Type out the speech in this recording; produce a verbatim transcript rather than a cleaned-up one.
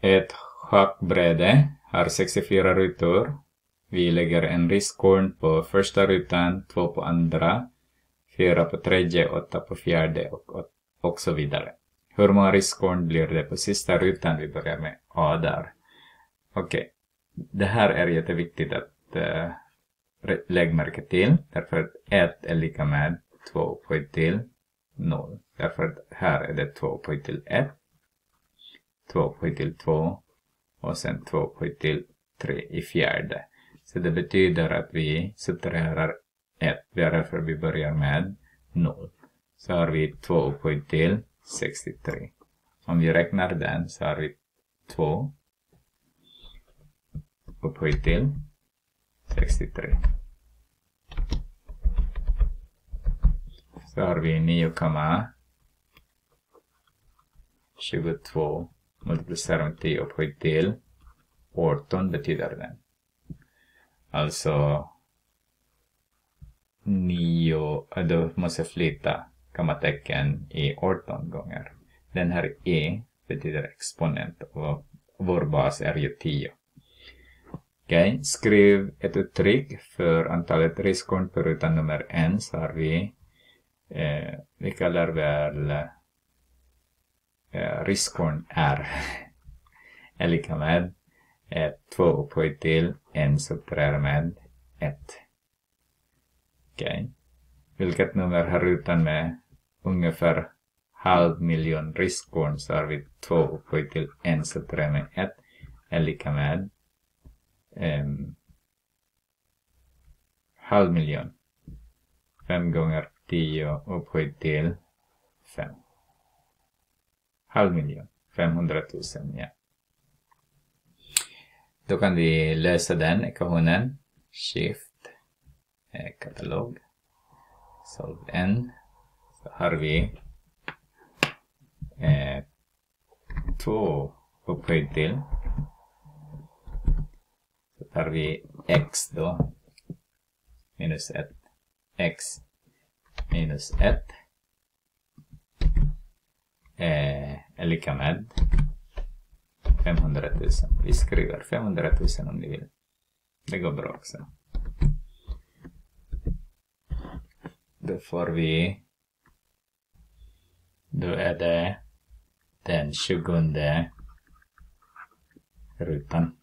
ett schackbräde har sextiofyra rutor. Vi lägger en riskorn på första rutan, två på andra, fyra på tredje, åtta på fjärde och, och så vidare. Hur många riskorn blir det på sista rutan? Vi börjar med A där. Okej, okay. Det här är jätteviktigt att uh, lägga märke till. Därför att ett är lika med två upphöjt till noll. Därför att här är det två upphöjt till ett. två upphöjt till två. Och sen två upphöjt till tre i fjärde. Så det betyder att vi subtraherar ett. Därför vi börjar med noll. Så har vi två upphöjt till sextiotre. Om vi räknar den så har vi två upphöjt till sextiotre. Så har vi nio komma tjugotvå multiplicerat med tio upphöjt till arton betyder den. Alltså nio, då måste flytta kommatecken i arton gånger. Den här e betyder exponent och vår bas är ju tio. Okej, okay. Skriv ett uttryck för antalet riskorn på rutan nummer en, så har vi eh, vi kallar väl eh, riskorn R är lika med eh, två upphöjt till en subtraherar med ett. Okej. Okay. Vilket nummer har rutan med ungefär halv miljon riskorn, så har vi två upphöjt till en subtraherar med ett är lika med Um, halv miljon. Fem gånger tio upphöjt till fem. Halv miljon. Femhundratusen, ja. Då kan vi lösa den ekvationen. Shift. Eh, katalog. Solve n. Så har vi eh, två upphöjt till. Tar vi x då, minus ett, x minus ett eh, är lika med femhundratusen. Vi skriver femhundratusen om ni vill. Det går bra också. Då får vi, då är det den tjugonde rutan.